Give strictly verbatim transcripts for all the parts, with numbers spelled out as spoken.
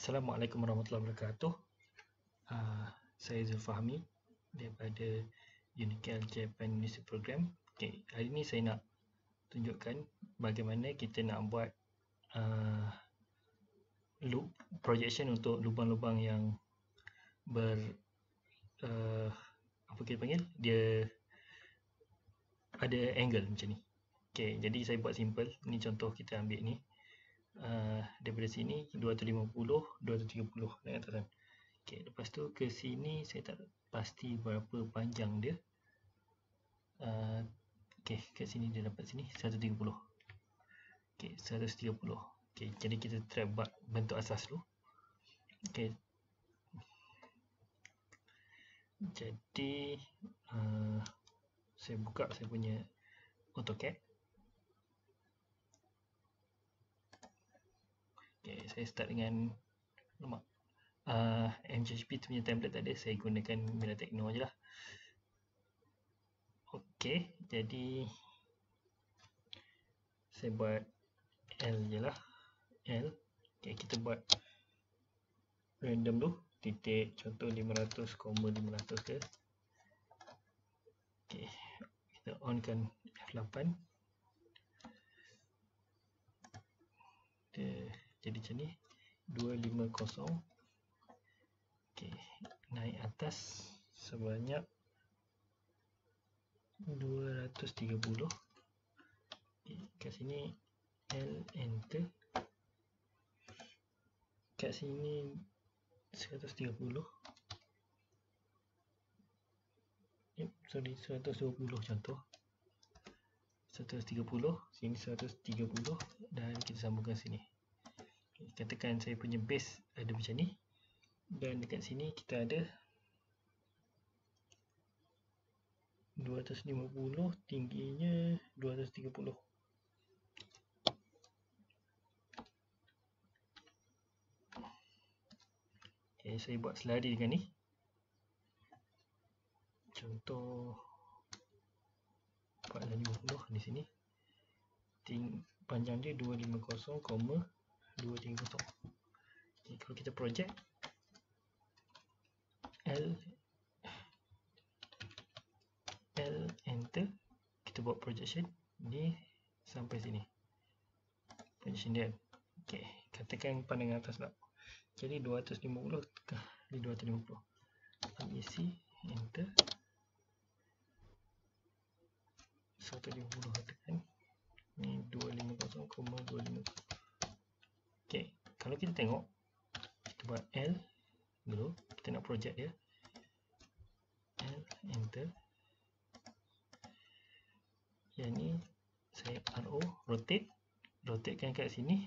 Assalamualaikum warahmatullahi wabarakatuh. Uh, saya Zulfahmi daripada Unicel Japan University Program. Okay, hari ini saya nak tunjukkan bagaimana kita nak buat uh, loop projection untuk lubang-lubang yang ber uh, apa kita panggil, dia ada angle macam ni. Okay, jadi saya buat simple. Ni contoh kita ambil ni. Uh, daripada sini dua ratus lima puluh, dua ratus tiga puluh naik atas kan. Okay, lepas tu ke sini saya tak pasti berapa panjang dia. Uh, okay, kat sini dia dapat sini seratus tiga puluh. Okay, seratus tiga puluh. Okay, jadi kita try buat bentuk asas dulu. Okay, jadi uh, saya buka saya punya AutoCAD. Okay, saya start dengan lemak. Uh, M H P tu punya template tak ada, saya gunakan Mira Techno je lah. Ok, jadi saya buat L je lah. L. Ok, kita buat random dulu. Titik, contoh lima ratus, lima ratus ke. Ok, kita onkan F lapan. Kita jadi macam ni, dua ratus lima puluh. Ok, naik atas sebanyak dua ratus tiga puluh. Okay, kat sini L, enter. Kat sini seratus tiga puluh. Yep, sorry, seratus dua puluh contoh. seratus tiga puluh, sini seratus tiga puluh dan kita sambungkan sini. Okay, katakan saya punya base ada macam ni. Dan dekat sini kita ada dua ratus lima puluh, tingginya dua ratus tiga puluh. Okay, saya buat selari dengan ni. Contoh empat ratus lima puluh di sini. Ting panjang dia dua ratus lima puluh, dua ratus tiga puluh. Okay, kalau kita project L L enter, kita buat projection ni sampai sini. Projection dia. Okey, katakan pandangan atas tak. Jadi dua ratus lima puluh ni dua ratus lima puluh. Ambil C, enter. seratus lima puluh katakan. Ni dua ratus lima puluh, dua ratus lima puluh. Okey, kalau kita tengok, kita buat L dulu, kita nak project dia. L, enter. Yang ni saya R O, rotate. Rotatekan kat sini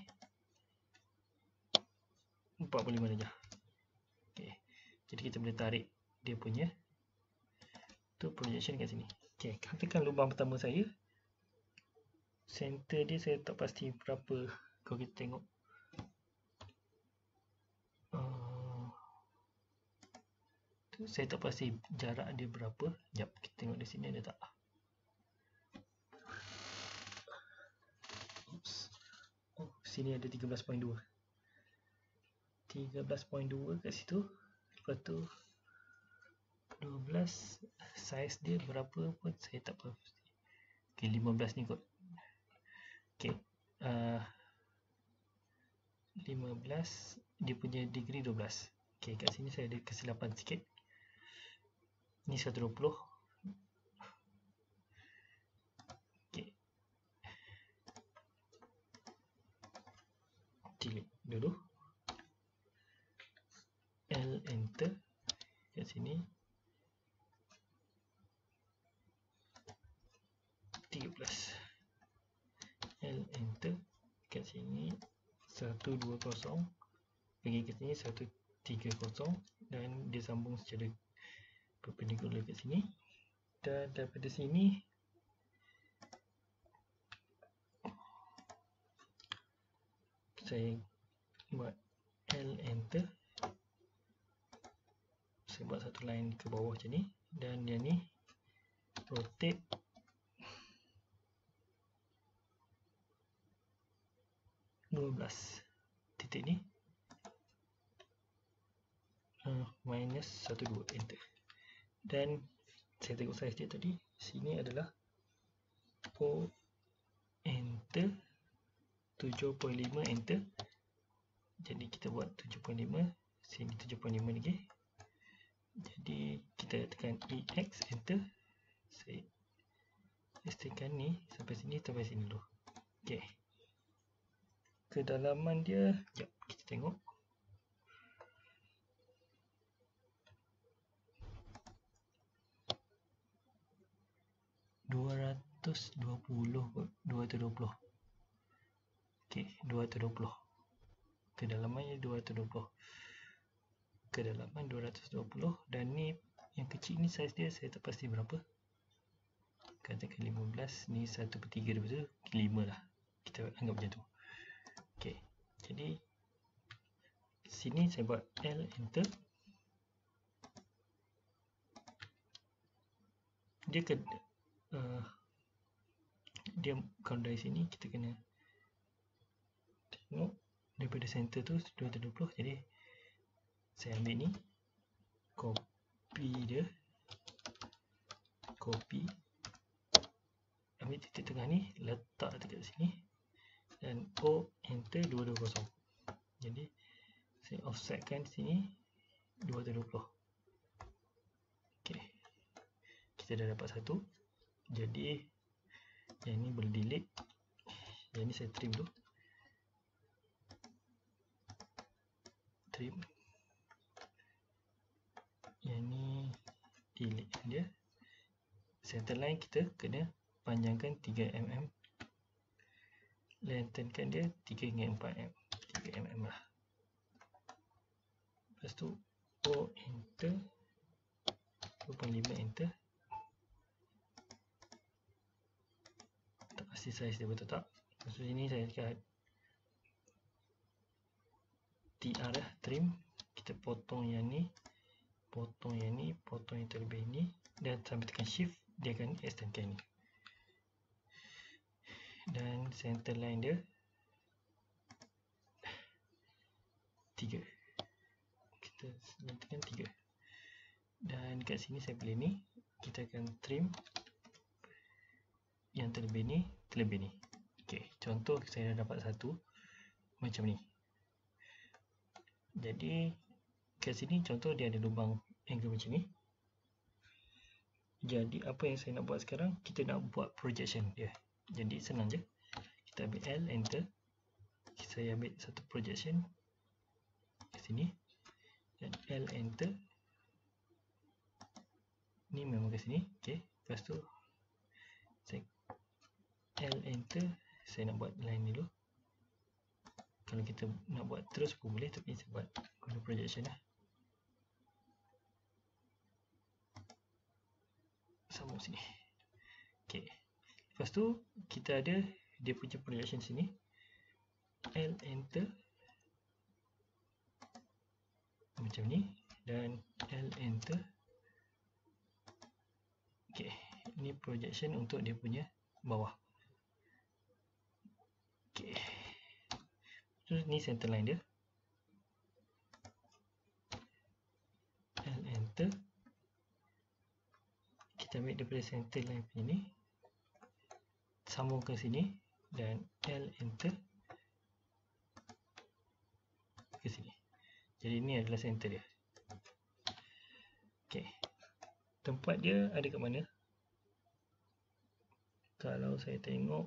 empat puluh lima darjah. Okey, jadi kita boleh tarik dia punya tu projection kat sini. Okey, katakan lubang pertama saya, center dia saya tak pasti berapa. Kalau kita tengok uh, tu saya tak pasti jarak dia berapa. Sekejap, kita tengok di sini ada tak. Oops. Oh, sini ada tiga belas perpuluhan dua. tiga belas perpuluhan dua kat situ. Lepas tu dua belas, saiz dia berapa pun saya tak pasti. Okey, lima belas ni kot. Okey, uh, lima belas, dia punya degree dua belas. Okey, kat sini saya ada kesilapan sikit. Ni seratus dua puluh. Okey, delete dulu. L, enter. Kat sini tiga belas. L, enter. Kat sini seratus dua puluh. Pergi ke sini seratus tiga puluh. Dan dia sambung secara perpendicular kat sini. Dan daripada sini saya buat L, enter. Saya buat satu line ke bawah macam ni. Dan dia ni rotate dua belas. Titik ni uh, minus satu dua enter. Dan saya tengok size dia tadi, sini adalah O enter, tujuh perpuluhan lima enter. Jadi kita buat tujuh perpuluhan lima, sini tujuh perpuluhan lima lagi. Jadi kita tekan E X enter. Saya pastikan ni sampai sini, sampai sini dulu. Okey. Kedalaman dia, jap kita tengok. dua ratus dua puluh, dua ratus dua puluh. Okey, dua ratus dua puluh. Kedalamannya dua ratus dua puluh. Kedalaman dua ratus dua puluh, dan ni yang kecil ni saiz dia saya tak pasti berapa. Katakan lima belas, ni satu per tiga daripada lima lah. Kita anggap macam tu. Okey. Jadi sini saya buat L enter. Dia ke uh, dia kalau dari sini kita kena tengok daripada center tu dua ratus dua puluh. Jadi saya ambil ni, copy dia, copy, ambil titik tengah ni, letak dekat sini, dan O enter dua ratus dua puluh. Jadi saya offsetkan sini dua ratus dua puluh. Okey, kita dah dapat satu. Jadi yang ni boleh delete, yang ni saya trim dulu, trim. Yang ni delete dia. Centerline kita kena panjangkan tiga milimeter, lengthenkan dia tiga hingga empat milimeter lah. Lepas tu O enter, dua perpuluhan lima enter. Tak pasti saiz dia betul tak. Lepas tu sini saya dekat T R lah, trim. Kita potong yang ni, potong yang ni, potong yang terlebih ni, dan sampai tekan shift dia akan extendkan ni. Dan center line dia tiga. Kita letakkan tiga. Dan kat sini saya pilih ni, kita akan trim yang terlebih ni, terlebih ni. Okey, contoh saya dah dapat satu macam ni. Jadi kat sini contoh dia ada lubang angle macam ni. Jadi apa yang saya nak buat sekarang, kita nak buat projection dia. Jadi senang je. Kita ambil L enter. Saya ambil satu projection kat sini, dan L enter. Ni memang kat sini. Okey, lepas tu saya L enter. Saya nak buat line ni dulu. Kalau kita nak buat terus pun boleh, tapi saya buat guna projection lah. Sambung sini. Okey. Lepas tu kita ada dia punya projection sini. L enter macam ni, dan L enter. Okey, ni projection untuk dia punya bawah. Okey. So ni center line dia. L enter. Kita ambil daripada center line ni, sambung ke sini, dan L enter ke sini. Jadi ni adalah center dia. Okey. Tempat dia ada kat mana? Kalau saya tengok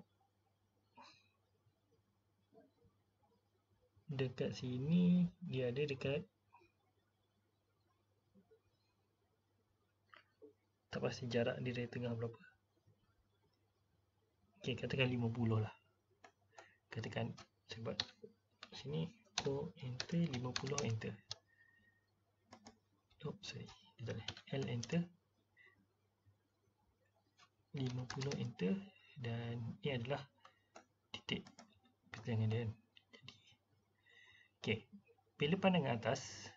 dekat sini, dia ada dekat, tak pasti jarak dia dari tengah berapa. Okey, katakan lima puluh lah. Katakan saya buat sini O enter, lima puluh enter. Oh, sorry, dia tak boleh. L enter, lima puluh enter, dan ini adalah titik pertengahan dia. Jadi, okey, bila pandangan atas,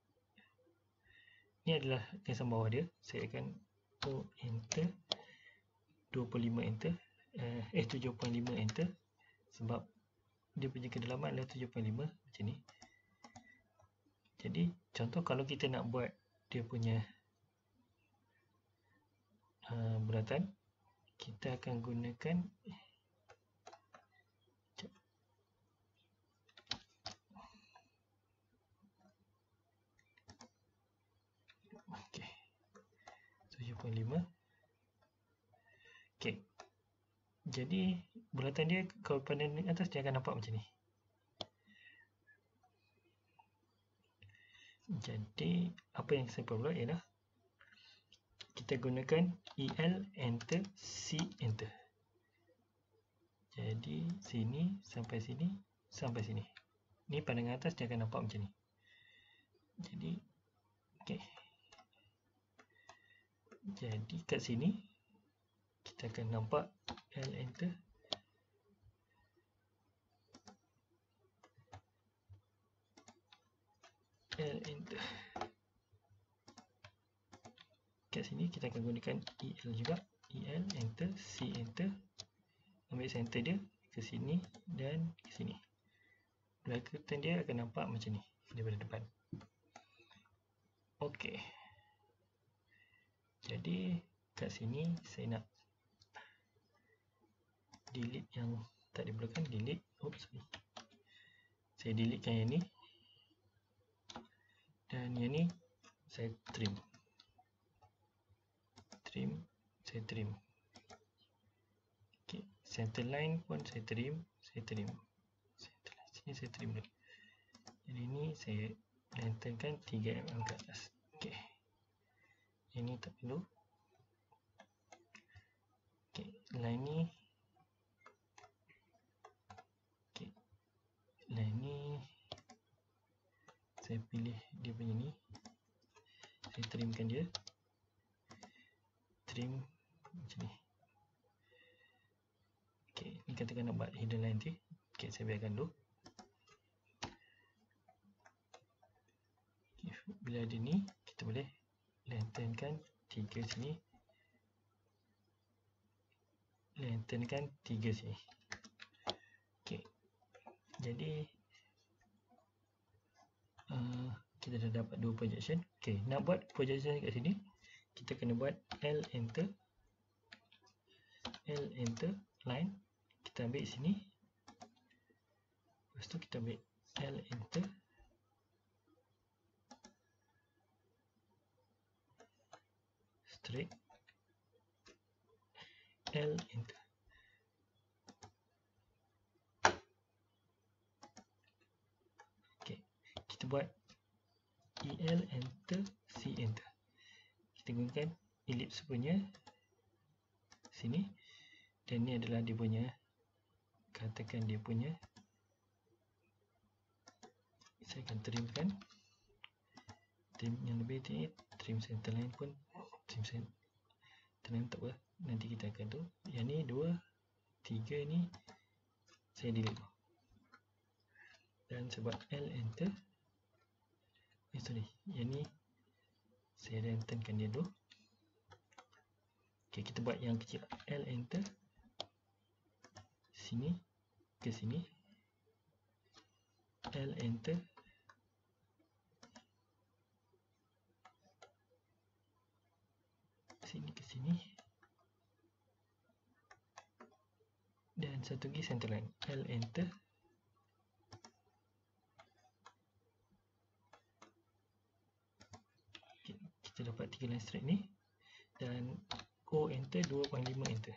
ini adalah garis bawah dia. Saya akan O enter, dua puluh lima enter, eh, eh tujuh perpuluhan lima enter, sebab dia punya kedalaman adalah tujuh perpuluhan lima macam ni. Jadi contoh kalau kita nak buat dia punya uh, bulatan, kita akan gunakan okey, tujuh puluh lima. Okey. Jadi bulatan dia kalau pandang di atas dia akan nampak macam ni. Jadi apa yang saya perlu buat ialah kita gunakan E L enter, C enter. Jadi sini sampai sini sampai sini. Ni pandangan atas dia akan nampak macam ni. Jadi okey. Jadi kat sini kita akan nampak L enter. L enter. Kat sini kita akan gunakan E L juga. E L enter, C enter. Ambil center dia ke sini dan ke sini. Bulatan dia akan nampak macam ni daripada depan. Okey. Jadi kat sini saya nak delete yang tak diperlukan, delete. Oops, sorry. Saya deletekan yang ni. Dan yang ni saya trim. Trim, saya trim. Okey, center line pun saya trim, saya trim. Center line sini saya trim dulu. Jadi ni saya lengthenkan tiga milimeter ke atas. Okey. Ini tak perlu. Okey, line ni. Okey. Line ni saya pilih dia punya ni. Saya trimkan dia. Trim macam ni. Okey, ni katakan nak buat hidden line nanti. Okey, saya biarkan dulu. Okay, bila ada ni, kita boleh lengthenkan tiga sini. Lengthenkan tiga sini. Okey. Jadi uh, kita dah dapat dua projection. Okey, nak buat projection kat sini, kita kena buat L enter. L enter line. Kita ambil sini. Lepas tu kita ambil L enter. Straight. L enter. Okey, kita buat E L enter, C enter. Kita gunakan ellipse punya sini. Dan ni adalah dia punya, katakan dia punya, saya akan trimkan. Trim yang lebih ni, trim center line pun, trim center line tak apa. Nanti kita akan tu. Yang ni dua, tiga ni saya delete. Dan saya buat L enter. Eh sorry, yang ni saya lengthenkan dia dulu. Okey, kita buat yang kecil. L enter. Sini ke sini. L enter. Sini ke sini. Dan satu lagi center line. L enter. Okay, kita dapat tiga line straight ni. Dan O enter, dua koma lima enter.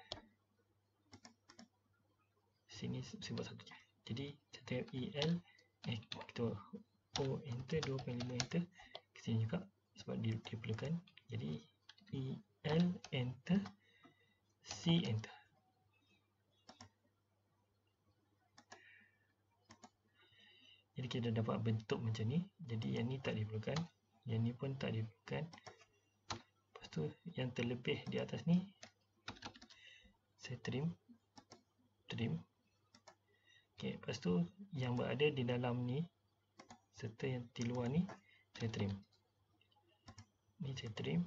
Sini saya buat satu je. Jadi kita E L, eh kita O enter, dua koma lima enter. Ke sini juga sebab dia diperlukan. Jadi E L enter, C enter. Jadi kita dapat bentuk macam ni. Jadi yang ni tak diperlukan, yang ni pun tak diperlukan. Lepas tu yang terlebih di atas ni saya trim. Trim. Okey, lepas tu yang berada di dalam ni serta yang di luar ni saya trim. Ni saya trim.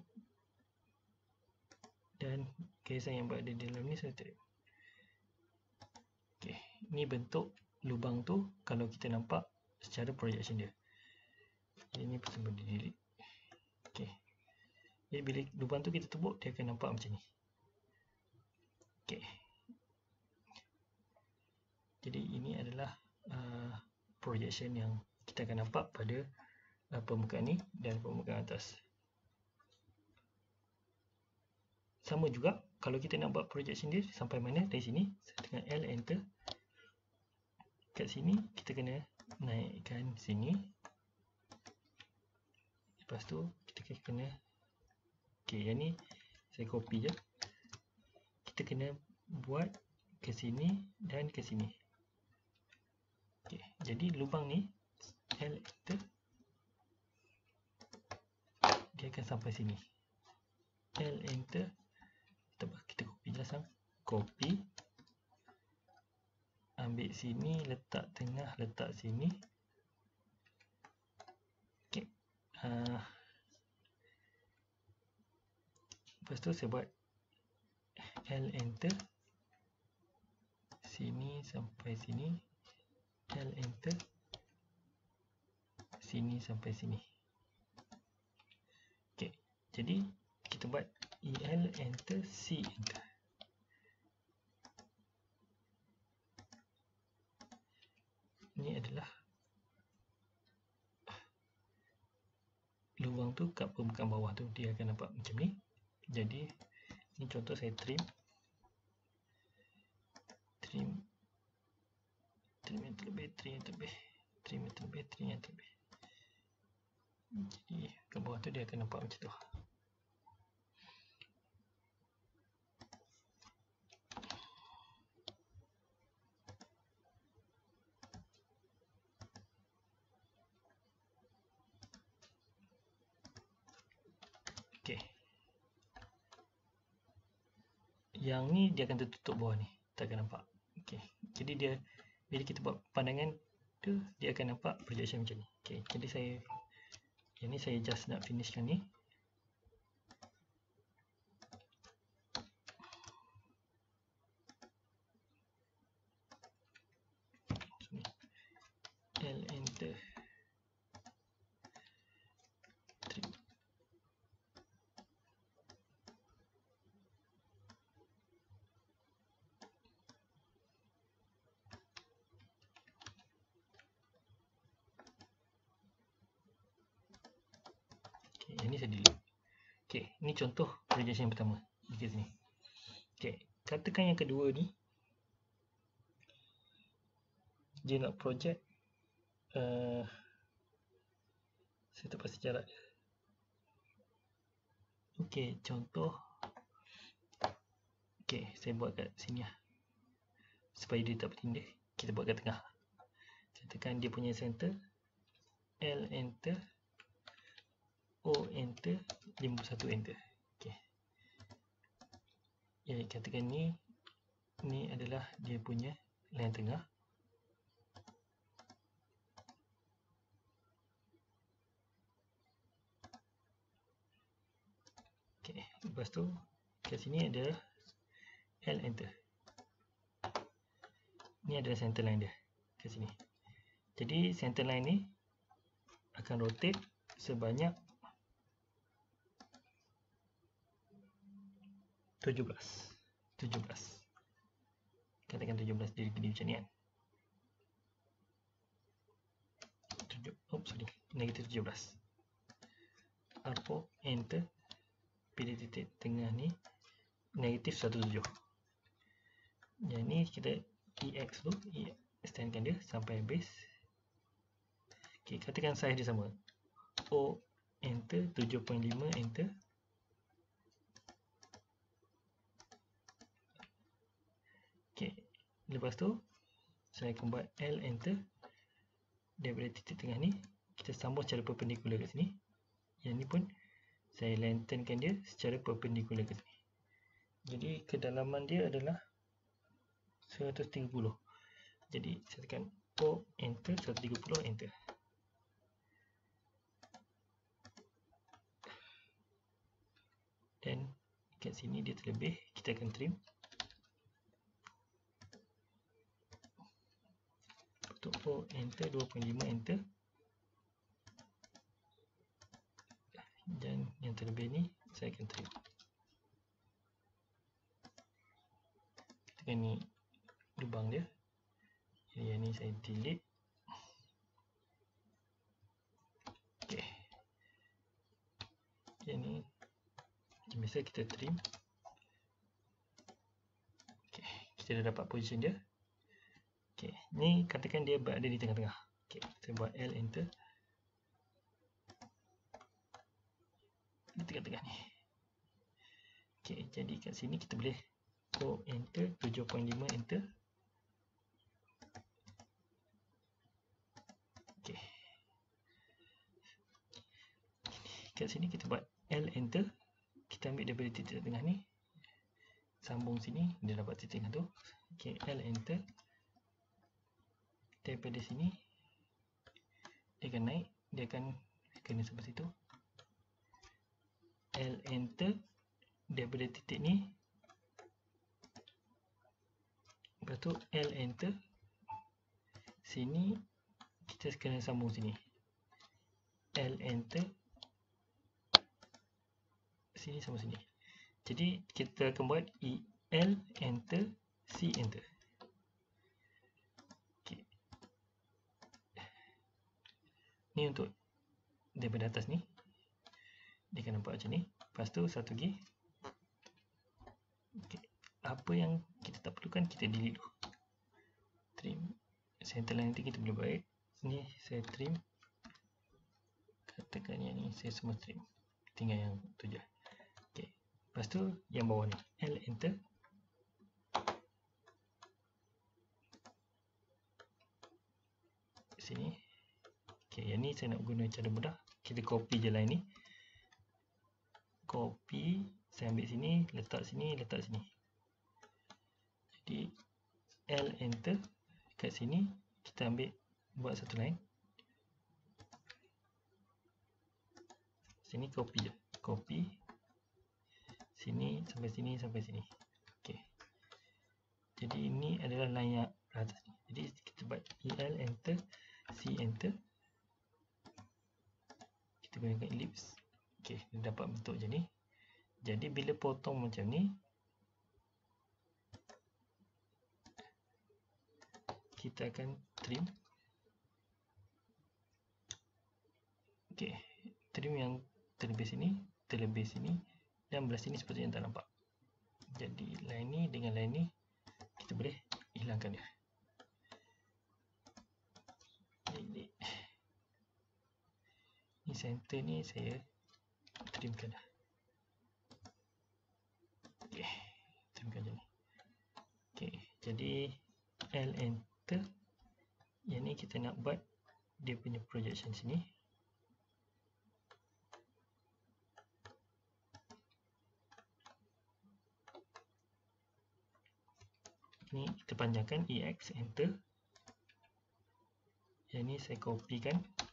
Dan kesan yang berada di dalam ni saya trim. Okey, ni bentuk lubang tu kalau kita nampak secara projection dia. Jadi ni semua di delete. Okey. Jadi bila lubang tu kita tebuk, dia akan nampak macam ni. Okey. Jadi ini adalah uh, projection yang kita akan nampak pada uh, permukaan ni dan permukaan atas. Sama juga kalau kita nak buat projection dia sampai mana dari sini, saya tekan L enter. Kat sini kita kena naikkan sini. Lepas tu kita kena, okey, yang ni saya copy je. Kita kena buat ke sini dan ke sini. Okey, jadi lubang ni L enter, dia akan sampai sini. L enter, kita, kita copy je sang. Copy, ambil sini, letak tengah, letak sini. Okey. Uh, lepas tu saya buat L enter, sini sampai sini. L enter, sini sampai sini. Okey, jadi kita buat E L enter, C enter. Ini adalah lubang tu kat permukaan bawah tu, dia akan nampak macam ni. Jadi ni contoh saya trim. Trim. Trim yang terlebih, trim yang terlebih. Trim yang terlebih, trim yang terlebih. Jadi kat bawah tu dia akan nampak macam tu. Okey. Yang ni dia akan tertutup bawah ni, tak akan nampak. Okey. Jadi dia bila kita buat pandangan tu, dia akan nampak projection macam ni. Okey. Jadi saya yang ni saya just nak finishkan ni. L enter. Trim. Okay, yang ni saya delete. Okey, ni contoh projection yang pertama di sini. Okey, katakan yang kedua ni dia nak project uh, saya tak pasti jarak dia. Okey, contoh. Okey, saya buat kat sini lah. Supaya dia tak bertindih, kita buat kat tengah. Saya tekan dia punya center. L enter. O enter. lima puluh satu enter. Okey. Ya, katakan ni ni adalah dia punya line tengah. Okey, lepas tu kat sini ada L enter. Ni adalah center line dia kat sini. Jadi center line ni akan rotate sebanyak tujuh belas. tujuh belas. Katakan tujuh belas degree macam ni kan. tujuh, oh sorry, negatif tujuh belas. Arpo enter. Pilih titik tengah ni negatif seratus tujuh. Yang ni kita E X tu, E extendkan dia sampai base. Okey, katakan size dia sama. O enter, tujuh perpuluhan lima enter. Okey, lepas tu saya akan buat L enter. Daripada titik tengah ni kita sambung secara perpendikular kat sini. Yang ni pun saya lengthenkan dia secara perpendikular ke sini. Jadi kedalaman dia adalah seratus tiga puluh. Jadi saya tekan O enter, seratus tiga puluh enter. Dan kat sini dia terlebih, kita akan trim. Untuk O enter, dua puluh lima enter. yang terlebih ni saya akan trim. Tekan ni lubang dia. Jadi yang ni saya delete. Okey. Yang ni macam biasa kita trim. Okey, kita dah dapat position dia. Okey, ni katakan dia berada di tengah-tengah. Okey, saya buat L enter. Di tengah-tengah ni. Okey, jadi kat sini kita boleh O enter, tujuh perpuluhan lima enter. Okey. Kat sini kita buat L enter. Kita ambil daripada titik tengah ni. Sambung sini, dia dapat titik tengah tu. Okey, L enter. Daripada sini dia akan naik, dia akan kena sampai situ. L enter daripada titik ni. Lepas tu L enter. Sini kita kena sambung sini. L enter. Sini sama sini. Jadi kita akan buat E L enter, C enter. Okey. Ni untuk daripada atas ni. Dia akan nampak macam ni. Lepas tu satu lagi. Okay. Apa yang kita tak perlukan kita delete dulu. Trim. Center line nanti kita boleh buat. Ni saya trim. Katakan yang ni saya semua trim. Tinggal yang tu je. Okay. Lepas tu yang bawah ni. L enter. Sini. Okay. Yang ni saya nak guna cara mudah. Kita copy je line ni. Copy, saya ambil sini, letak sini, letak sini. Jadi L enter. Kat sini kita ambil, buat satu line. Sini copy je. Copy. Sini sampai sini sampai sini. Okey. Jadi ini adalah line yang atas ni. Jadi kita buat E L enter, C enter. Kita gunakan ellipse. Okey, dia dapat bentuk macam ni. Jadi bila potong macam ni, kita akan trim. Okey, trim yang terlebih sini, terlebih sini, dan belah sini sepatutnya tak nampak. Jadi line ni dengan line ni kita boleh hilangkan dia. Jadi ni center ni saya trimkan dah. Okey, trimkan macam ni. Okey, jadi L enter. Yang ni kita nak buat dia punya projection sini. Ni kita panjangkan E X enter. Yang ni saya copykan.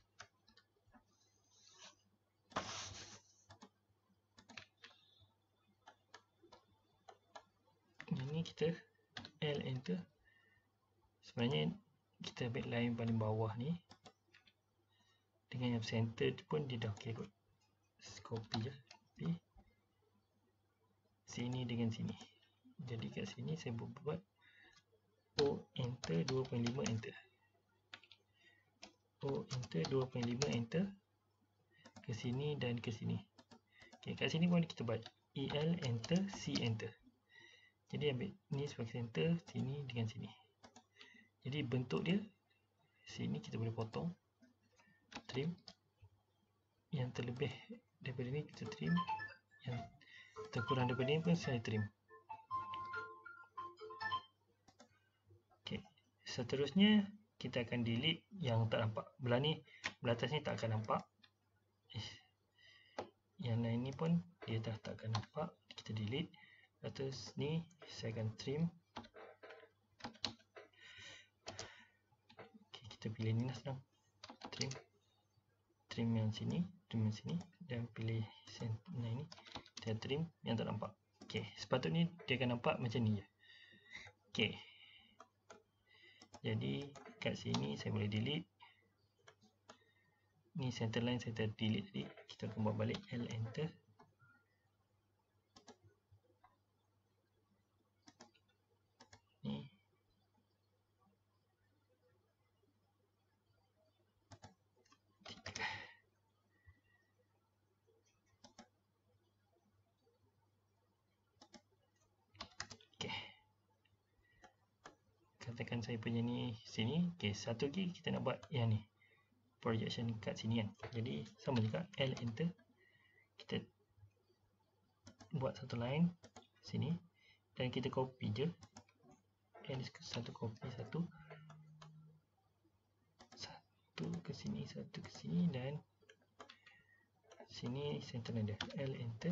Ini kita L enter. Sebenarnya kita ambil line paling bawah ni dengan yang center pun dia dah okey kot. Copy je. Copy. Sini dengan sini. Jadi kat sini saya buat O enter, dua perpuluhan lima enter. O enter, dua perpuluhan lima enter. Ke sini dan ke sini. Okey, kat sini pun kita buat E L enter, C enter. Jadi ambil ni sebagai center, sini dengan sini. Jadi bentuk dia, sini kita boleh potong, trim. Yang terlebih daripada ni kita trim. Yang terkurang daripada ni pun saya trim. Okay. Seterusnya kita akan delete yang tak nampak. Belah ni, belah atas ni tak akan nampak. Yang lain ni pun dia dah tak akan nampak. Kita delete. Atas ni saya akan trim. Okay, kita pilih ni lah senang. Trim. Trim yang sini, trim yang sini, dan pilih center ni. Kita trim yang tak nampak. Okay, sepatutnya dia akan nampak macam ni je. Okay. Jadi kat sini saya boleh delete. ni center line saya ter delete tadi, kita akan buat balik, L enter. Ni okay. Katakan saya punya ni sini, okay, satu lagi kita nak buat yang ni, projection kat sini kan. Jadi sama juga, L enter, kita buat satu line sini dan kita copy je, L satu copy satu satu ke sini, satu ke sini, dan sini center line dia, L enter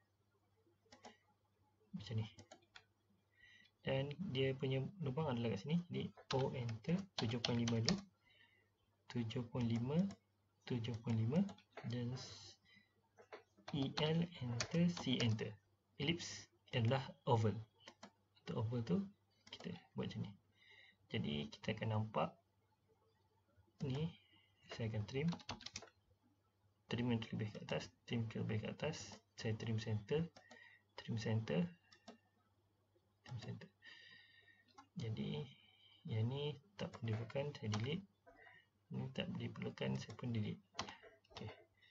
macam ni, dan dia punya lubang adalah kat sini. Jadi O enter tujuh koma lima dulu, tujuh koma lima, tujuh koma lima, dan E L enter, C enter. Ellipse adalah oval. Untuk oval tu kita buat macam ni. Jadi kita akan nampak ni, saya akan trim trim yang lebih ke atas, trim ke lebih ke atas, saya trim center, trim center, trim center. Jadi yang ni tak perlu diperlukan, saya delete. Ini tak diperlukan, saya pun delete. Okay.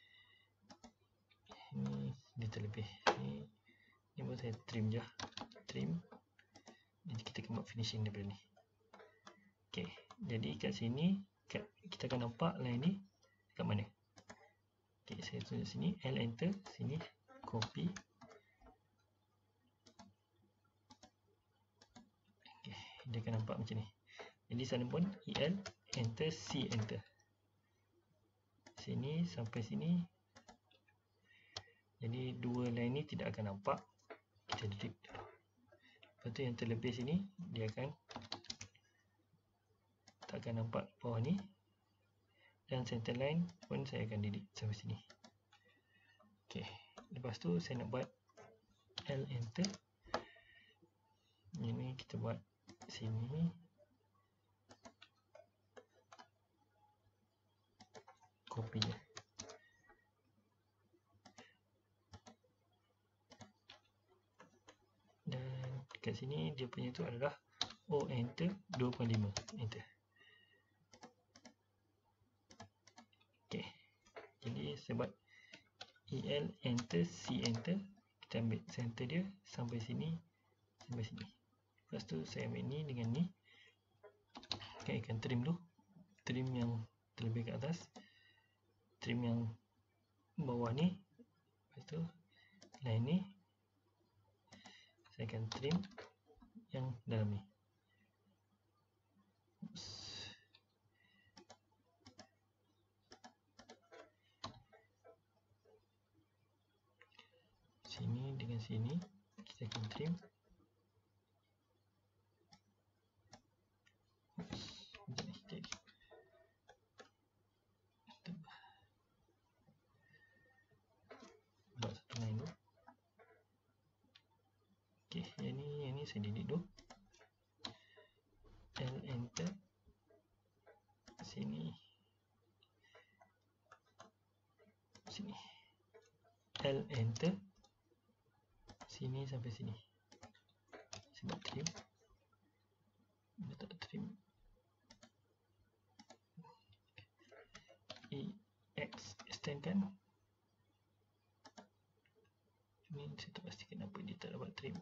Ini dia terlebih. Ni ni pun saya trim je, trim. Jadi kita akan buat finishing daripada ni. Okay. Jadi kat sini kat, kita akan nampak line ni kat mana. Okay, saya tunjuk sini, L enter, sini copy. Okay, dia akan nampak macam ni. Jadi sana pun E L enter, C enter. Sini sampai sini. Jadi dua line ni tidak akan nampak. Kita delete dulu. Lepas tu yang terlebih sini dia akan tak akan nampak bawah ni. Dan center line pun saya akan delete sampai sini. Okey, lepas tu saya nak buat L enter. Ini kita buat sini. Copy je. Dan kat sini dia punya tu adalah O enter dua koma lima, enter. Okey. Jadi saya buat E L enter, C enter. Kita ambil center dia sampai sini, sampai sini. Lepas tu saya ambil ni dengan ni. Okay, akan trim dulu. Trim yang terlebih ke atas. Trim yang bawah ni. Lepas tu line ni saya akan trim yang dalam ni. Oops. Sini dengan sini kita akan trim. Oops. Sekejap ni, sekejap ni. Buat satu line dulu. Okay, yang ni, yang ni saya delete dulu. L enter. Sini. Sini. L enter. Sini sampai sini. Saya buat trim. Dia tak trim. E X extend kan. Ini saya tak pasti kenapa dia tak dapat trim.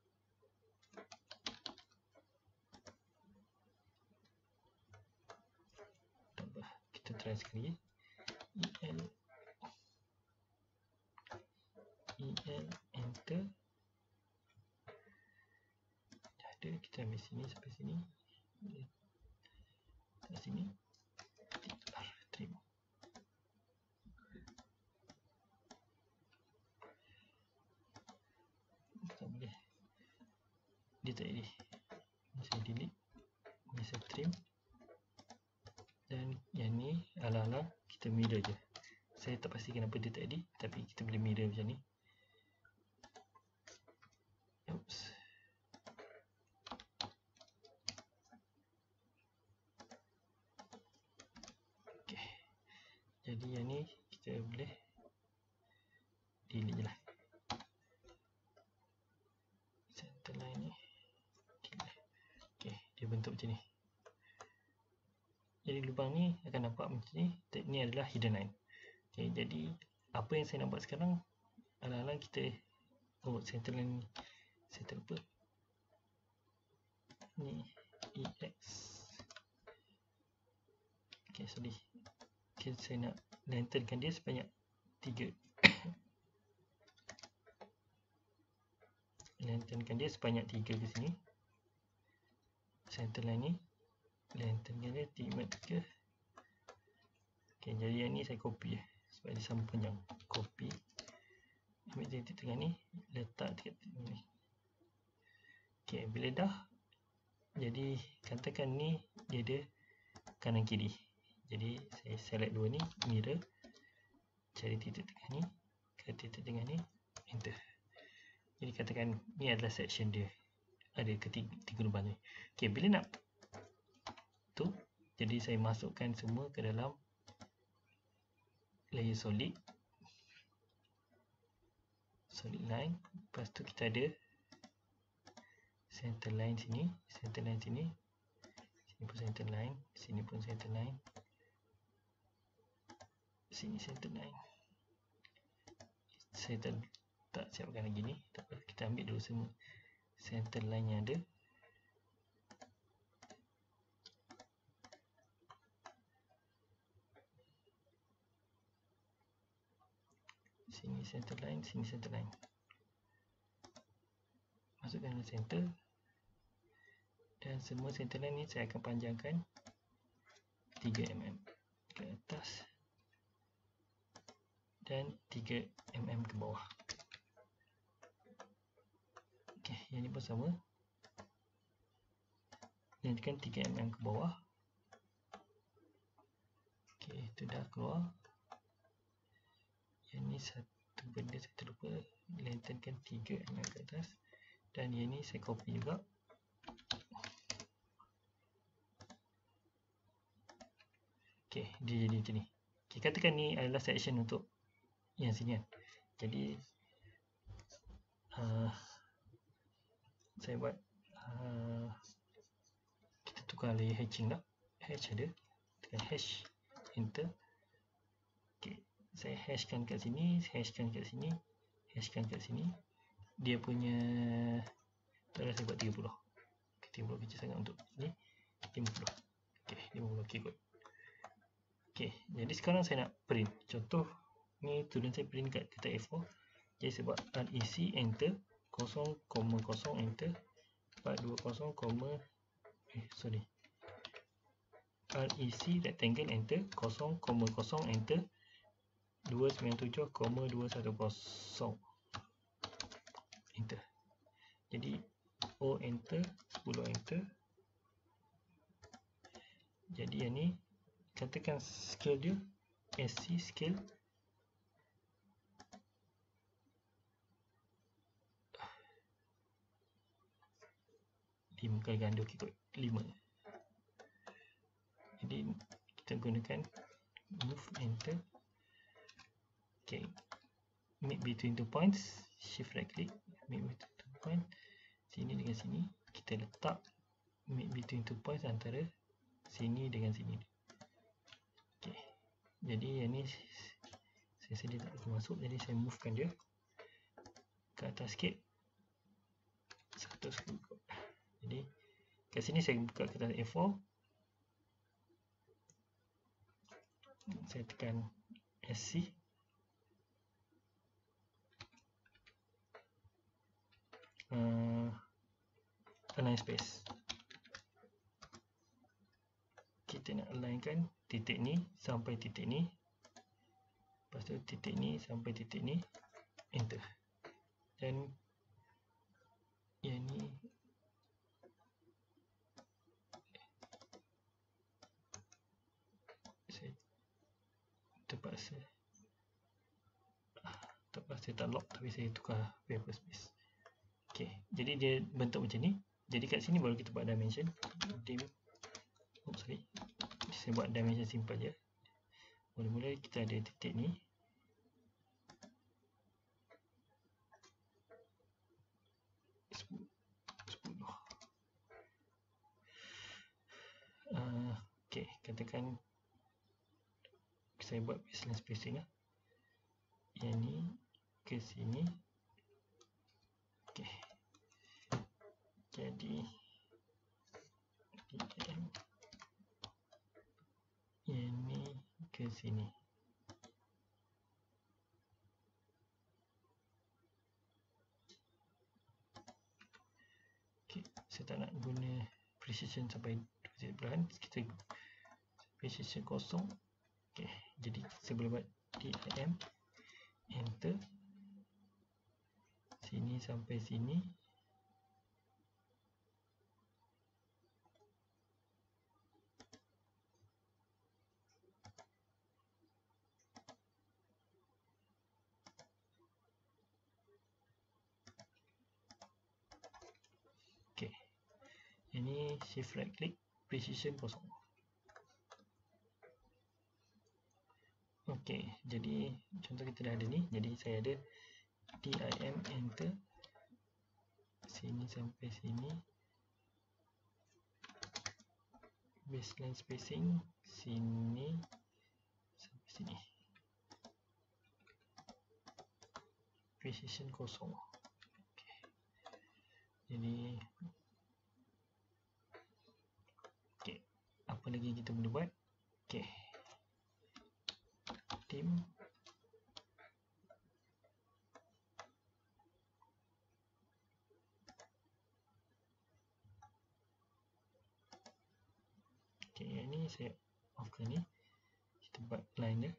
Tambah. Kita try sekali. E L E L enter. Ada, kita ambil sini sampai sini. Kat sini. Trim. Tak boleh. Dia tak jadi. Ini saya delete. Ini saya trim. Dan yang ni ala-ala kita mirror je. Saya tak pasti kenapa dia tak jadi, tapi kita boleh mirror macam ni. Oops. Okay. Jadi yang ni kita boleh delete je lah. Center line ni delete. Okay, dia bentuk macam ni. Jadi lubang ni akan nampak macam ni. Ni adalah hidden line. Okay, jadi apa yang saya nak buat sekarang, alang-alang kita oh center line ni saya terlupa ni ex. Okay, sorry. Okay, saya nak lengthenkan dia sebanyak tiga. Lengthenkan dia sebanyak tiga ke sini. Center line ni lengthenkan dia tiga. Okay, jadi yang ni saya copy eh, sebab dia sama panjang. Copy, ambil titik tengah ni, letak dekat ni. Okay, bila dah, jadi katakan ni dia ada kanan kiri. Jadi saya select dua ni, mirror, cari titik tengah ni, ke titik tengah ni, enter. Jadi katakan ni adalah section dia, ada ketiga tiga lubang ni. Okay, bila nak tu, jadi saya masukkan semua ke dalam layer solid, solid line. Lepas tu kita ada center line sini, center line sini, sini pun center line, sini pun center line, sini center line. Saya tak, tak siapkan lagi ni, tak apa, kita ambil dulu semua center line yang ada. Sini center line, sini center line. Masukkan dalam center. Dan semua center line ni saya akan panjangkan tiga milimeter ke atas dan tiga milimeter ke bawah. Okey, yang ni pun sama. Lengthenkan tiga milimeter ke bawah. Okey, itu dah keluar. Yang ni satu benda saya terlupa, lengthenkan tiga milimeter ke atas. Dan yang ni saya copy juga. Okey, dia jadi macam ni. Okay, katakan ni adalah section untuk yang sini kan. Jadi uh, saya buat uh, kita tukar layer hatching lah. Hatch ada, tekan hash, enter. Okay, saya hashkan kat sini, hashkan kat sini, hashkan kat sini. Dia punya tak ada, saya buat tiga puluh. Okay, tiga puluh kecil sangat untuk ni. lima puluh. Okay, lima puluh. Okay, good. Okay, jadi sekarang saya nak print. Contoh ni student saya print kat kertas A four. Jadi saya buat rec, enter, kosong koma kosong, enter, empat dua kosong, eh sorry, rec rectangle, enter, kosong koma kosong, enter, dua sembilan tujuh koma dua satu kosong, enter. Jadi O enter, sepuluh enter. Jadi yang ni katakan scale dia sc scale lima kali ganda, okay, kot lima. Jadi kita gunakan move, enter. Okay, make between two points, shift right click, make between two points, sini dengan sini. Kita letak make between two points antara sini dengan sini. Okay, jadi yang ni saya sedia tak boleh masuk, jadi saya movekan dia ke atas sikit, satu sekali. Jadi kat sini saya buka kertas A four, saya tekan sc, uh, align space. Kita nak alignkan titik ni sampai titik ni, lepas tu titik ni sampai titik ni, enter. Dan yang ni saya terpaksa terpaksa tak lock, tapi saya tukar paper space. Ok, jadi dia bentuk macam ni. Jadi kat sini baru kita buat dimension. Dim, oh sorry, saya buat dimension simple je. Mula-mula kita ada titik ni, sepuluh. Uh, okay, katakan saya buat baseline spacing lah. Yang ni ke sini. Okay. Jadi D M yang ni ke sini. Okay, saya tak nak guna precision sampai dua titik perlahan, kita precision kosong. Okay, jadi saya boleh buat D I M, enter, sini sampai sini. Okay, ini shift right click, precision kosong. Okay, jadi contoh kita dah ada ni, jadi saya ada D I M, enter, sini sampai sini, baseline spacing, sini sampai sini, precision kosong. Okay. Jadi okay, apa lagi kita boleh buat? Okay, tim, okay, yang ni saya offkan ni, kita buat line dia.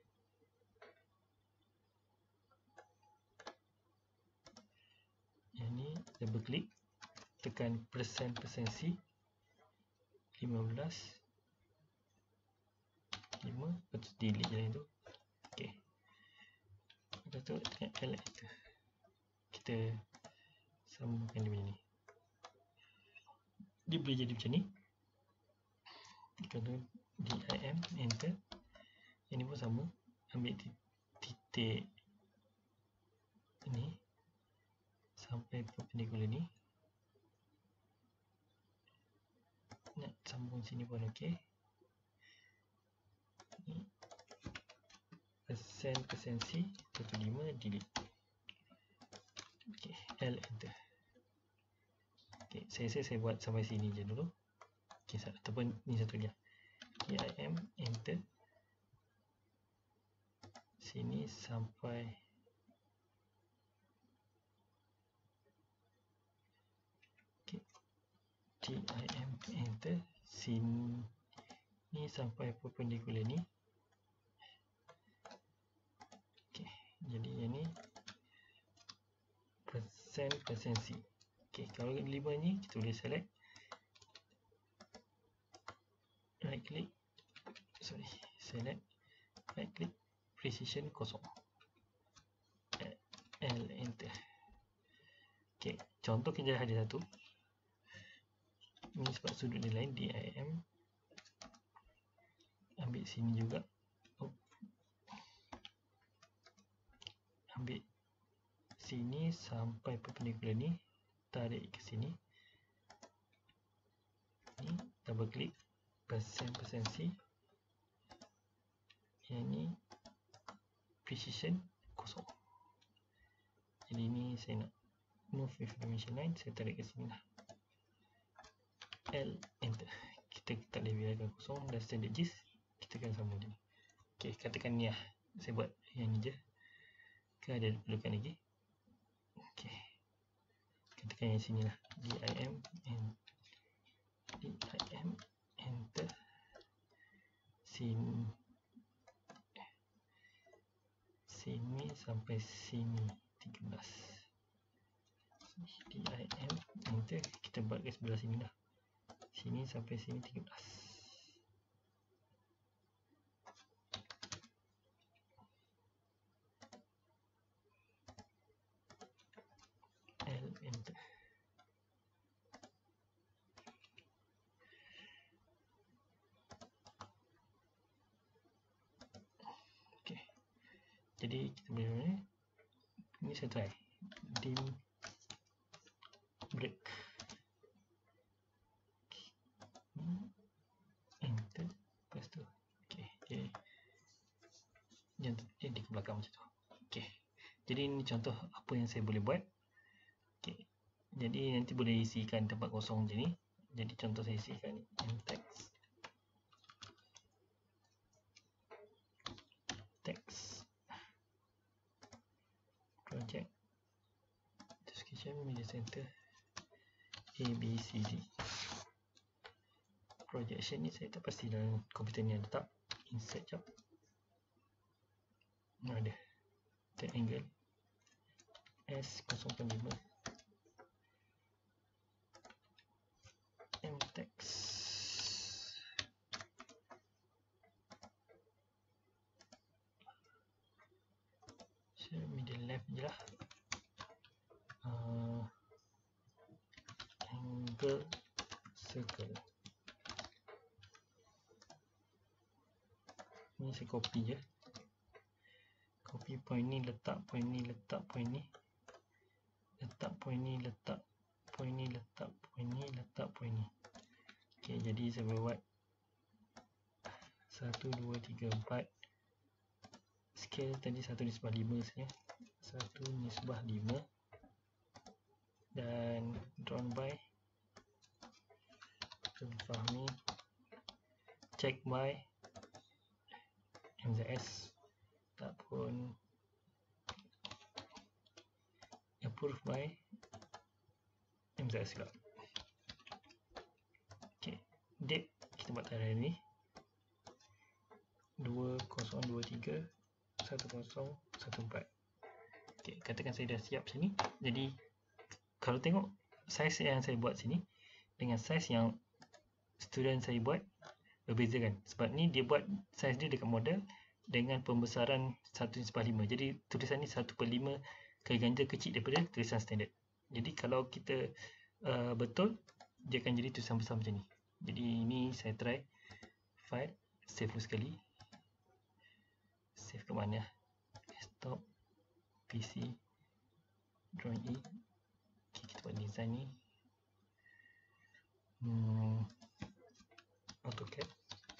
Yang ni double click, tekan persen persen C, lima belas, lima, lepas tu delete je tu. Okay, lepas tu tekan L, enter, kita sambungkan dia macam ni. Dia boleh jadi macam ni. Kalau D I M, enter, yang ni pun sama, ambil titik ni sampai perpendicular ni, nak sambung sini pun ok. Ni persen persen C, dua puluh lima, delete. Ok, L, enter. Ok, saya rasa saya buat sampai sini je dulu. Ok, ataupun ni satu dia, D I M, enter, sini sampai okay. D I M, enter, sini sampai perpendicular ni. Okay, jadi yang ni persen persen C. Okay, kalau lima ni kita boleh select, right click, sorry, select, right click, precision kosong, L, enter. Okay, contoh kita ada satu ni sebab sudut dia lain, D I M, ambil sini juga, oh. Ambil sini sampai perpendicular ni, tarik ke sini, ni double click, persen persen C, yang ni precision kosong. Jadi ni saya nak move with dimension line, saya tarik ke sini lah, L, enter. Kita tak boleh biarkan kosong, dan standard gist kita akan sambung dia. Ok, katakan ni lah, saya buat yang ni je ke ada perlukan lagi. Ok, katakan yang sini lah, D I M, and D I M, enter, sini sini sampai sini tiga belas, D I M, enter, kita buat ke sebelah sini lah, sini sampai sini tiga belas. L, enter. jadi kita boleh ni saya try dim break, enter, lepas tu okey, jadi yang jadi ke belakang macam tu. Okey, jadi ini contoh apa yang saya boleh buat. Okey, jadi nanti boleh isikan tempat kosong macam ni. Jadi contoh saya isikan text text project description media center A B C D. Projection ni saya tak pasti dalam komputer ni ada tak. Insert jap. Ada. Take angle S kosong koma lima M text. So middle left je lah. Uh, angle circle. Ni saya copy je. Copy point ni, letak point ni, letak point ni. Letak point ni, letak point ni, letak point ni, letak point ni. Okey, jadi saya boleh buat satu, dua, tiga, empat. Scale tadi satu nisbah lima saja. satu nisbah lima. Dan drawn by Fahmi. Check by M Z S ataupun approve by M Z S juga. Okey, date kita buat hari ni dua kosong dua tiga satu kosong satu empat. Okey, katakan saya dah siap sini. Jadi kalau tengok saiz yang saya buat sini dengan saiz yang student saya buat berbeza kan, sebab ni dia buat saiz dia dekat model dengan pembesaran satu nisbah lima. Jadi tulisan ni satu per lima kali ganda kecil daripada tulisan standard. Jadi kalau kita uh, betul, dia akan jadi tulisan besar macam ni. Jadi ini saya try file, save dulu sekali. Save ke mana? Desktop, P C, drawing E. Okay, kita buat design ni. Hmm, AutoCAD.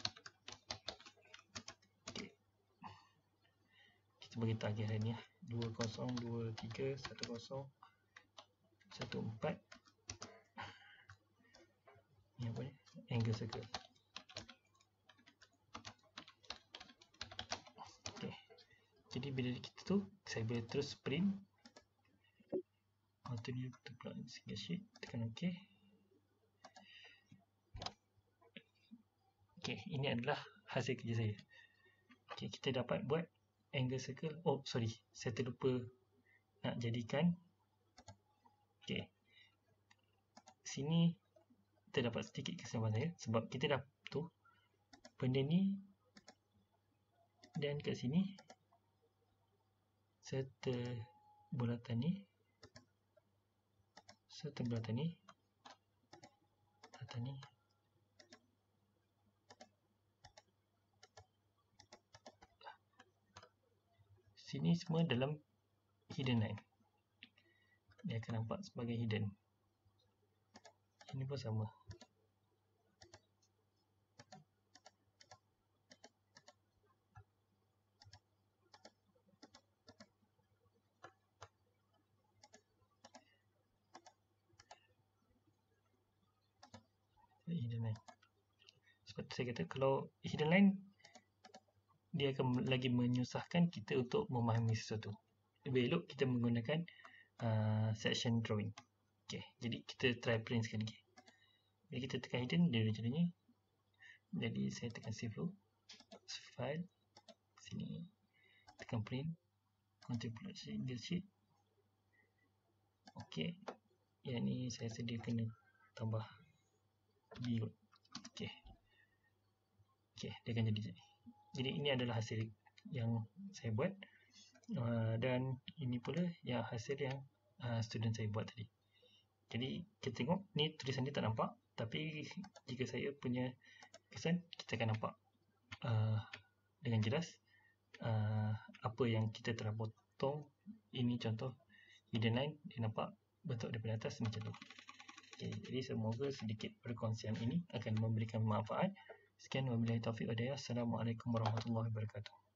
Okay. Kita bagi target hari ni lah. dua kosong dua tiga satu kosong satu empat. Ni apa ni? Angle circle. Okay. Jadi bila kita tu, saya boleh terus print. Auto ni kita plug single sheet, tekan OK. Okay, ini adalah hasil kerja saya. Okay, kita dapat buat angle circle. Oh, sorry, saya terlupa nak jadikan. Okay, sini kita dapat sedikit kesilapan saya sebab kita dah tu benda ni dan kat sini serta bulatan ni serta bulatan ni bulatan ni sini semua dalam hidden line. Dia akan nampak sebagai hidden. Ini pun sama. Hidden line. Seperti saya kata, kalau hidden line dia akan lagi menyusahkan kita untuk memahami sesuatu. Lebih elok kita menggunakan uh, section drawing. Okay, jadi kita try print sekali lagi. Jadi kita tekan hidden, dia macam ni. Jadi saya tekan save dulu. File, sini, tekan print, control single sheet. Okay, yang ni saya sedia kena tambah biru. Okay, okay, dia akan jadi jadi. Jadi ini adalah hasil yang saya buat, uh, dan ini pula yang hasil yang uh, student saya buat tadi. Jadi kita tengok ni tulisan dia tak nampak, tapi jika saya punya kesan, kita akan nampak uh, dengan jelas uh, apa apa yang kita telah potong. Ini contoh hidden line, dia nampak bentuk daripada atas macam tu. Okay, jadi semoga sedikit perkongsian ini akan memberikan manfaat. Sekian, wabillahi taufiq wal hidayah. Assalamualaikum warahmatullahi wabarakatuh.